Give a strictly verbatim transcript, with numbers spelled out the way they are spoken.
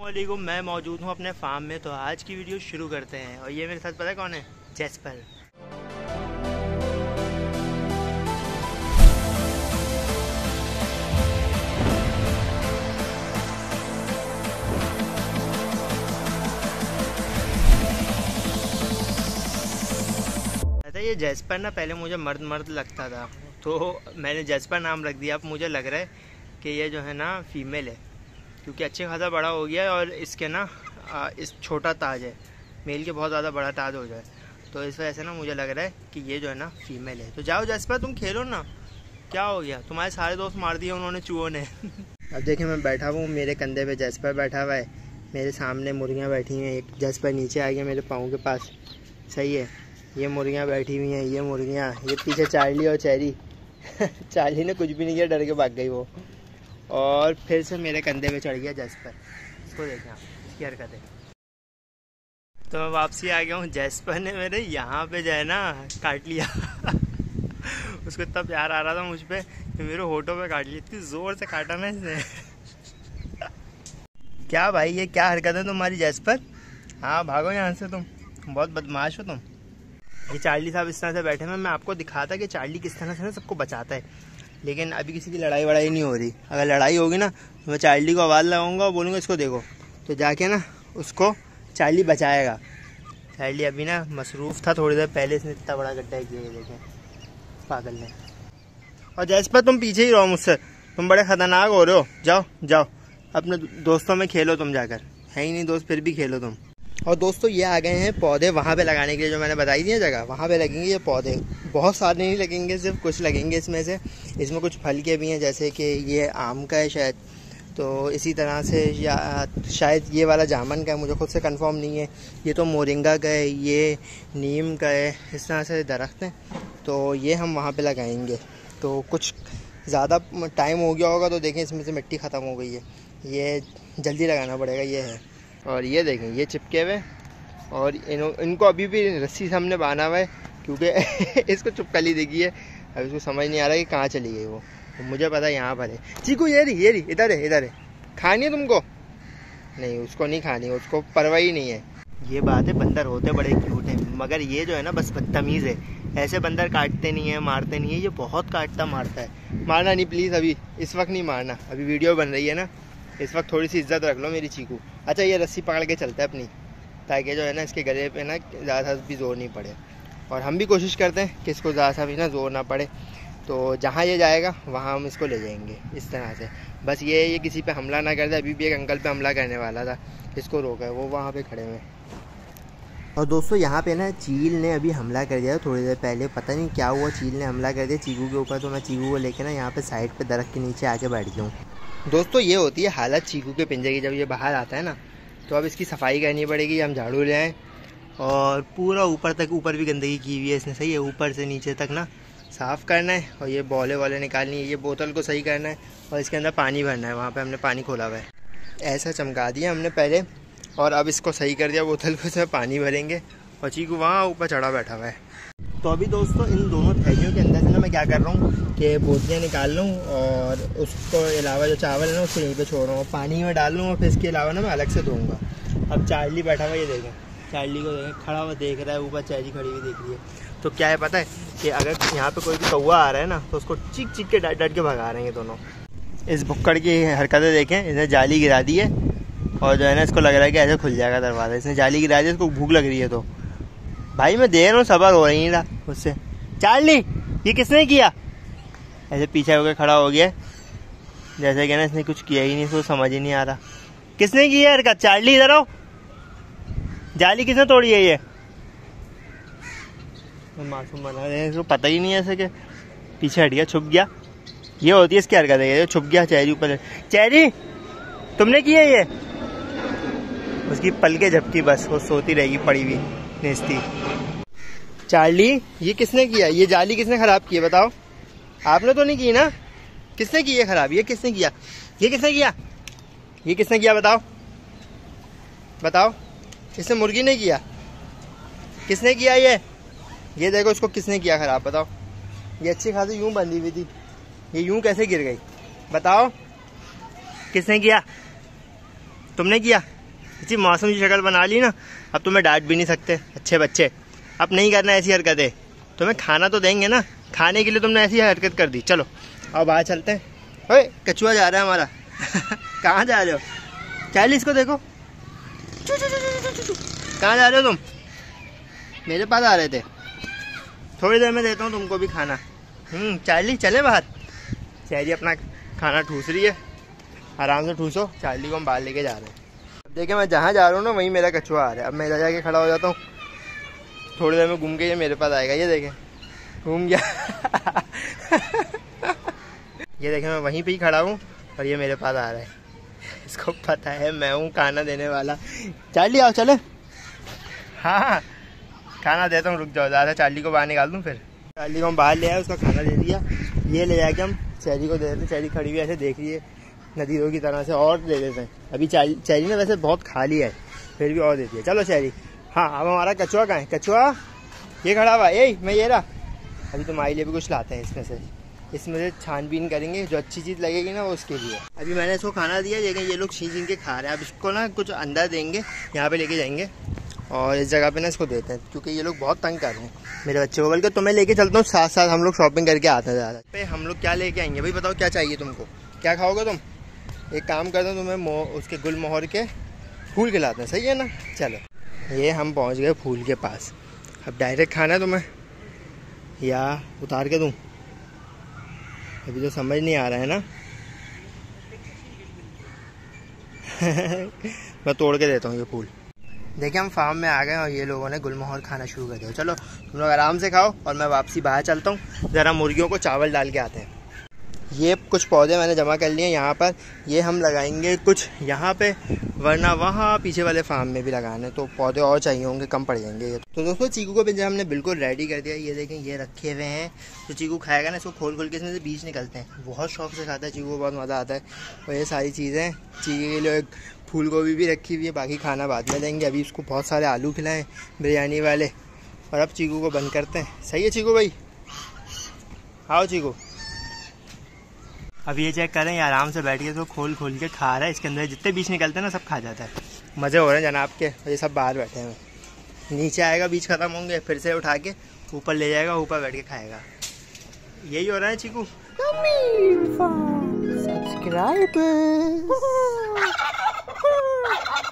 वालेकुम, मैं मौजूद हूँ अपने फार्म में। तो आज की वीडियो शुरू करते हैं। और ये मेरे साथ पता है कौन है? जैस्पर। पता है ये जैस्पर ना पहले मुझे मर्द मर्द लगता था, तो मैंने जैस्पर नाम रख दिया। अब मुझे लग रहा है कि ये जो है ना फीमेल है, क्योंकि अच्छे खासा बड़ा हो गया है और इसके ना आ, इस छोटा ताज है। मेल के बहुत ज़्यादा बड़ा ताज हो जाए, तो इस वजह से ना मुझे लग रहा है कि ये जो है ना फीमेल है। तो जाओ जैस्पर, तुम खेलो ना, क्या हो गया? तुम्हारे सारे दोस्त मार दिए उन्होंने, चूहों ने। अब देखिए मैं बैठा हुआ हूँ, मेरे कंधे पे जैस्पर बैठा हुआ है, मेरे सामने मुर्गियाँ बैठी हैं। एक जैस्पर नीचे आ गया मेरे पाँव के पास, सही है। ये मुर्गियाँ बैठी हुई हैं, ये मुर्गियाँ, ये पीछे चार्ली और चेरी। चार्ली ने कुछ भी नहीं किया, डर के भाग गई वो। और फिर से मेरे कंधे पे चढ़ गया जैस्पर। इसको देखें आप, इसकी हरकत है। तो मैं वापसी आ गया हूँ। जैस्पर ने मेरे यहाँ पे जो है ना काट लिया। उसको इतना प्यार आ रहा था मुझ पे कि मेरे होठों पे काट लिया। इतनी जोर से काटा ना इसने। क्या भाई, ये क्या हरकत है तुम्हारी जैस्पर? हाँ भागो यहाँ से, तुम बहुत बदमाश हो तुम। ये चार्ली साहब इस तरह से बैठे हैं। मैं आपको दिखाता कि चार्ली किस तरह से ना सबको बचाता है, लेकिन अभी किसी की लड़ाई वड़ाई नहीं हो रही। अगर लड़ाई होगी ना तो मैं चार्ली को आवाज़ लगाऊंगा और बोलूँगा इसको देखो, तो जाके ना उसको चार्ली बचाएगा। चार्ली अभी ना मसरूफ़ था, थोड़ी देर पहले इसने इतना बड़ा गड्ढा किया, ये देखें पागल ने। और जैस्पर तुम पीछे ही रहो मुझसे, तुम बड़े ख़तरनाक हो रहे हो। जाओ जाओ अपने दोस्तों में खेलो तुम जाकर, है ही नहीं दोस्त फिर भी खेलो तुम। और दोस्तों ये आ गए हैं पौधे वहाँ पे लगाने के लिए, जो मैंने बताई थी जगह, वहाँ पे लगेंगे ये पौधे। बहुत सारे नहीं लगेंगे, सिर्फ कुछ लगेंगे इसमें से। इसमें कुछ फल के भी हैं, जैसे कि ये आम का है शायद, तो इसी तरह से या शायद ये वाला जामुन का है, मुझे खुद से कंफर्म नहीं है। ये तो मोरिंगा का है, ये नीम का है, इस तरह से दरख्त हैं। तो ये हम वहाँ पे लगाएंगे। तो कुछ ज़्यादा टाइम हो गया होगा, तो देखें इसमें से मिट्टी ख़त्म हो गई है, ये जल्दी लगाना पड़ेगा। ये है, और ये देखें ये चिपके हुए, और इन इनको अभी भी रस्सी से हमने बांधा हुआ है, क्योंकि इसको चुपकली देखी है। अब इसको समझ नहीं आ रहा कि कहाँ चली गई वो। तो मुझे पता है यहाँ पर है। चीकू ये रही, ये रही, इधर है, इधर है। खानी है तुमको? नहीं, उसको नहीं खानी है, उसको परवाह ही नहीं है। ये बात है, बंदर होते बड़े क्यूट हैं, मगर ये जो है ना बस बदतमीज़ है। ऐसे बंदर काटते नहीं है, मारते नहीं है, ये बहुत काटता मारता है। मारना नहीं प्लीज़, अभी इस वक्त नहीं मारना, अभी वीडियो बन रही है ना, इस वक्त थोड़ी सी इज्जत रख लो मेरी चीकू। अच्छा ये रस्सी पकड़ के चलता है अपनी, ताकि जो है ना इसके गले पे ना ज़्यादा भी जोर नहीं पड़े। और हम भी कोशिश करते हैं कि इसको ज़्यादा सा भी ना जोर ना पड़े। तो जहाँ ये जाएगा वहाँ हम इसको ले जाएंगे इस तरह से। बस ये ये किसी पे हमला ना कर दे। अभी भी एक अंकल पे हमला करने वाला था, इसको रोका है, वो वहाँ पे खड़े हुए। और दोस्तों यहाँ पे ना चील ने अभी हमला कर दिया थोड़ी देर पहले, पता नहीं क्या हुआ, चील ने हमला कर दिया चीकू के ऊपर। तो मैं चीकू को लेकर ना यहाँ पे साइड पे दरख्त के नीचे आके बैठ गया हूँ। दोस्तों ये होती है हालत चीकू के पिंजरे की, जब ये बाहर आता है ना तो अब इसकी सफाई करनी पड़ेगी। हम झाड़ू ले आएँ, और पूरा ऊपर तक, ऊपर भी गंदगी की हुई है इसने, सही है, ऊपर से नीचे तक ना साफ़ करना है। और ये बॉले वाले निकालनी है, ये बोतल को सही करना है, और इसके अंदर पानी भरना है। वहाँ पे हमने पानी खोला हुआ है, ऐसा चमका दिया हमने पहले, और अब इसको सही कर दिया बोतल को, इसमें पानी भरेंगे। और चीकू वहाँ ऊपर चढ़ा बैठा हुआ है। तो अभी दोस्तों इन दोनों थैलियों के अंदर से ना मैं क्या कर रहा हूँ कि बोतलें निकाल लूँ, और उसको अलावा जो चावल है ना उसको यहीं पे छोड़ रहा हूँ, पानी में डाल लूँ, और फिर इसके अलावा ना मैं अलग से धोऊँगा। अब चार्ली बैठा हुआ, ये देखें चार्ली को देखें, खड़ा हुआ देख रहा है, ऊपर चेरी खड़ी हुई देख रही है। तो क्या है पता है कि अगर यहाँ पे कोई भी कौवा आ रहा है ना, तो उसको चिक चिक के डट डट के भगा रहे हैं दोनों। इस भुक्कड़ की हरकतें देखें, इसने जाली गिरा दी है, और जो है ना इसको लग रहा है कि ऐसे खुल जाएगा दरवाज़ा। इसने जाली गिरा दी, इसको भूख लग रही है। तो भाई मैं देख रहा हूँ, सबर हो रही है मुझसे। चार्ली ये किसने किया? ऐसे पीछे होकर खड़ा हो गया, जैसे कि ना इसने कुछ किया ही नहीं, इसको समझ ही नहीं आ रहा किसने किया हरकत। चार्ली इधर आओ, जाली किसने तोड़ी है? ये मासूम बना रहे हैं, इसको पता ही नहीं है ऐसे कि पीछे हट गया, छुप गया। ये होती है इसकी हरकत है, छुप गया चेरी ऊपर। चेरी तुमने की है ये? उसकी पलके झपकी, बस वो सोती रहेगी पड़ी हुई नेस्ती। चार्ली ये किसने किया? ये जाली किसने खराब की है बताओ? आपने तो नहीं की ना? किसने की है खराब? ये किसने किया? ये किसने किया? ये किसने किया बताओ? बताओ, इसने मुर्गी ने किया? किसने किया ये? ये देखो इसको किसने किया खराब बताओ? ये अच्छी खासी यूं बंधी हुई थी, ये यूं कैसे गिर गई बताओ? किसने किया? तुमने किया, इसी मौसम की शक्ल बना ली ना, अब तुम्हें डांट भी नहीं सकते अच्छे बच्चे। अब नहीं करना ऐसी हरकतें, तुम्हें खाना तो देंगे ना, खाने के लिए तुमने ऐसी हरकत कर दी। चलो अब बाहर चलते हैं। ओए कछुआ जा रहा है हमारा। कहाँ जा रहे हो? चार्ली इसको देखो, कहाँ जा रहे हो तुम? मेरे पास आ रहे थे। थोड़ी देर में देता हूँ तुमको भी खाना। हम्म चार्ली चले बाहर। चार्ली अपना खाना ठूस रही है, आराम से ठूसो। चार्ली को हम बाहर लेके जा रहे हैं। अब देखिए मैं जहाँ जा रहा हूँ ना वहीं मेरा कछुआ आ रहा है। अब मैं इधर जाके खड़ा हो जाता हूँ, थोड़ी देर में घूम के ये मेरे पास आएगा। ये देखें घूम गया। ये देखें मैं वहीं पे ही खड़ा हूँ और ये मेरे पास आ रहा है। इसको पता है मैं हूँ खाना देने वाला। चार्ली आओ चले। हाँ खाना देता हूँ, रुक जाओ ज़्यादा। चार्ली को बाहर निकाल दूँ फिर। चार्ली को हम बाहर ले आए, उसका खाना दे दिया। ये ले जाके हम चेरी को दे देते हैं। चेरी खड़ी हुई ऐसे देख रही है नदीरों की तरह से, और दे देते हैं। अभी चेरी ने वैसे बहुत खा लिया है, फिर भी और देती है। चलो चेरी। हाँ अब हमारा कछुआ कहाँ है? कछुआ ये खड़ा हुआ, ए मैं ये रहा। अभी तुम्हारे लिए भी कुछ लाते हैं इसमें से, इसमें से छानबीन करेंगे, जो अच्छी चीज़ लगेगी ना वो उसके लिए। अभी मैंने इसको खाना दिया, लेकिन ये लोग छीन छीन के खा रहे हैं। अब इसको ना कुछ अंदर देंगे, यहाँ पे लेके जाएंगे और इस जगह पे ना इसको देते हैं, क्योंकि ये लोग बहुत तंग कर रहे हैं मेरे बच्चे को। बल्कि तुम्हें लेके चलता हूँ साथ साथ, हम लोग शॉपिंग करके आते हैं ज़्यादा पे। हम लोग क्या लेके आएंगे भाई, बताओ क्या चाहिए तुमको, क्या खाओगे तुम? एक काम करते हैं, तुम्हें मोह उसके गुल मोहर के फूल खिलाते हैं, सही है ना? चलो ये हम पहुँच गए फूल के पास। अब डायरेक्ट खाना है तुम्हें या उतार के दूँ? अभी तो समझ नहीं आ रहा है ना। मैं तोड़ के देता हूँ ये फूल। देखिए हम फार्म में आ गए और ये लोगों ने गुलमोहर खाना शुरू कर दिया। चलो तुम लोग आराम से खाओ और मैं वापसी बाहर चलता हूँ, ज़रा मुर्गियों को चावल डाल के आते हैं। ये कुछ पौधे मैंने जमा कर लिए यहाँ पर, ये हम लगाएंगे कुछ यहाँ पे, वरना वहाँ पीछे वाले फार्म में भी लगाने, तो पौधे और चाहिए होंगे, कम पड़ जाएंगे। तो दोस्तों चीकू को पिंजरा हमने बिल्कुल रेडी कर दिया। ये देखें ये रखे हुए हैं, तो चीकू खाएगा ना, इसको खोल खोल के इसमें से बीज निकलते हैं। बहुत शौक से खाता है चीकू को, बहुत मज़ा आता है। और ये सारी चीज़ें चीकू के लिए, फूल गोभी भी रखी हुई है, बाकी खाना बाद में देंगे। अभी इसको बहुत सारे आलू खिलाएँ बिरयानी वाले, और अब चीकू को बंद करते हैं। सही है चीकू भाई? आओ चीकू। अब ये चेक करें, ये आराम से बैठ के इसको खोल खोल के खा रहा है। इसके अंदर जितने बीज निकलते हैं ना सब खा जाता है। मज़े हो रहे हैं जनाब के। ये सब बाहर बैठे हैं, नीचे आएगा बीज खत्म होंगे, फिर से उठा के ऊपर ले जाएगा, ऊपर बैठ के खाएगा। यही हो रहा है चीकू। सब्सक्राइब